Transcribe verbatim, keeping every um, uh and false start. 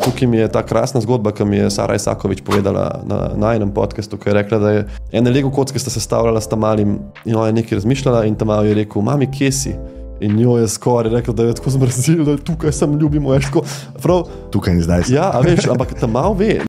tukaj mi je ta krasna zgodba, ki mi je Sara Isakovič povedala na, na enem podcastu, ki je rekla, da je ene Lego kocke sta sestavljala s Tamalim in ona je nekaj razmišljala in Tamal je rekel, mami, kje si? In njo je skoraj rekla, da je tako zmrzil, da tukaj sem ljubimo, veš, tako. Prav, tukaj in zdaj sem. Ja, a veš, ampak Tamal ve,